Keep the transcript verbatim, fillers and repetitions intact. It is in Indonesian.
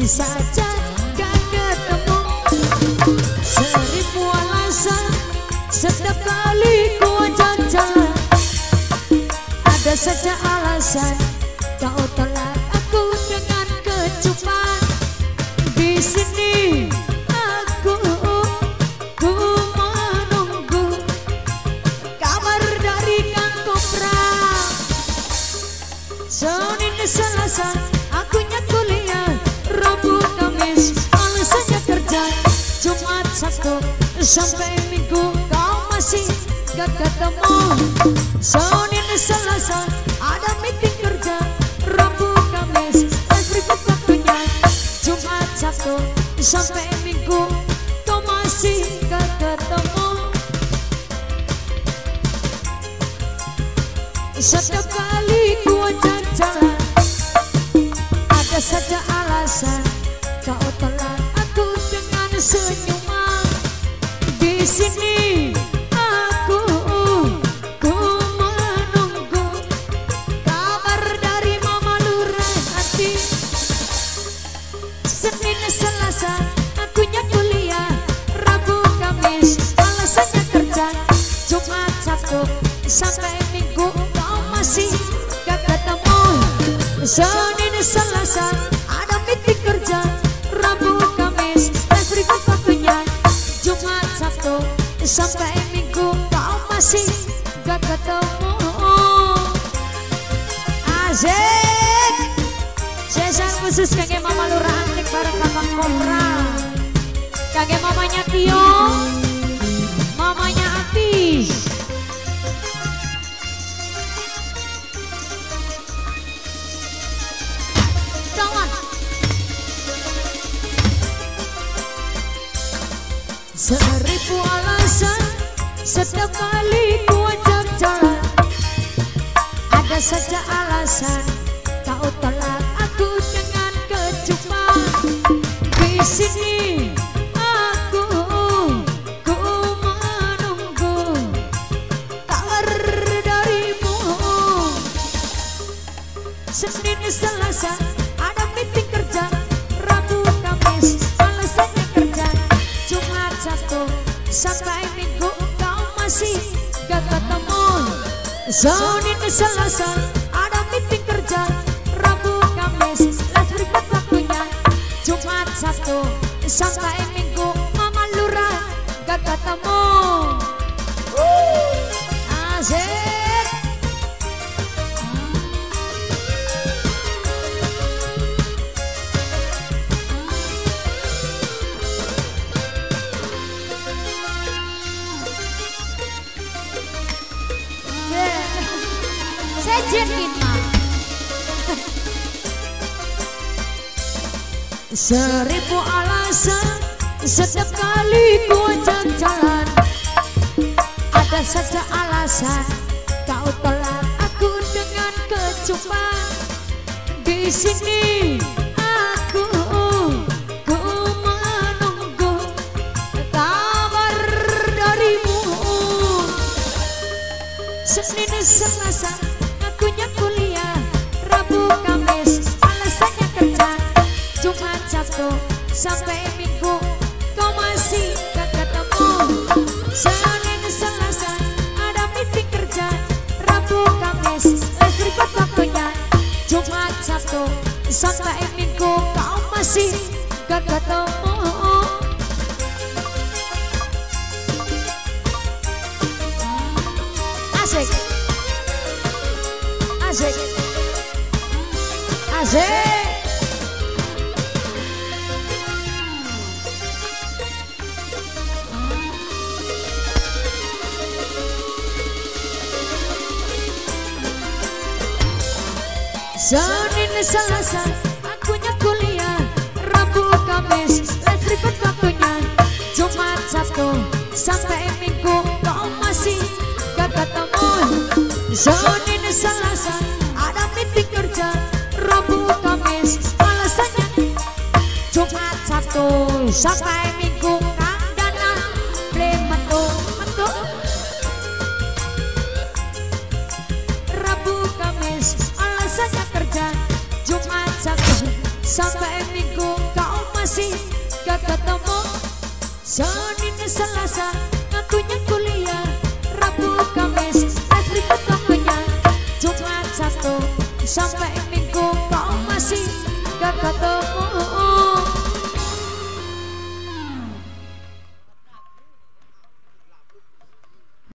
masih saja gak ketemu. Seribu alasan setiap kali ku ajak jalan, ada saja alasan kau tolak aku dengan kecupan. Di sini aku ku menunggu kabar dari Kang Kopra. Senin Selasa akunya kuliah, Rabu Kamis alasannya kerja, Jumat Sabtu sampai Minggu kau masih gak ketemu. Senin Selasa ada meeting kerja, Rabu Kamis berikut waktunya, Jumat Sabtu sampai Minggu kau masih gak ketemu. Setiap kali ku ajak jalan, ada saja alasan kau tolak aku dengan senyuman. Di sini aku ku menunggu kabar dari Mama Lurah hati. Senin Selasa akunya kuliah, Rabu Kamis alasannya kerja, Jumat Sabtu sampai Minggu kau masih gak ketemu. Senin Selasa ada meeting kerja, Rabu Kamis berikut waktunya, Jumat Sabtu sampai Minggu kau masih gak ketemu. Asik. Spesial khusus kage Mama Lurah Antik bareng Kakak Kopra, kage mamanya Tio, mamanya Atis. Seribu alasan setiap kali ku ajak jalan, ada saja alasan kau tolak aku dengan kecupan. Di sini aku ku menunggu kabar darimu. Senin Selasa ada meeting kerja, Rabu Kamis alasannya kerja, Jumat Sabtu sampai Minggu kau masih gak ketemu. Senin Selasa ada meeting kerja, Rabu Kamis berikut waktunya, Jumat Sabtu sampai Minggu Mama Lurah gak ketemu. Asik. Seribu alasan setiap kali ku ajak jalan, ada saja alasan kau tolak aku dengan kecupan. Di sini aku ku menunggu kabar darimu. Senin Selasa akunya kuliah, Rabu Kamis alasannya kerja, Jumat Sabtu sampai Minggu kau masih gak ketemu. Senin Selasa ada meeting kerja, Rabu Kamis berikut waktunya, Jumat Sabtu sampai Minggu kau masih gak ketemu. Asik. Asik. Asik. Senin Selasa akunya kuliah, Rabu Kamis berikut waktunya, Jumat Sabtu sampai Minggu kau masih gak ketemu. Senin Selasa ada meeting kerja, Rabu Kamis alasannya, Jumat Sabtu sampai Minggu Kang Dana beli metu-metu. Rabu Kamis alasannya kerja, Jumat Sabtu sampai Minggu gak ketemu. Senin Selasa ngakunya kuliah, Rabu Kamis les ribet waktunya, Jumat Sabtu sampai Minggu kau masih gak ketemu.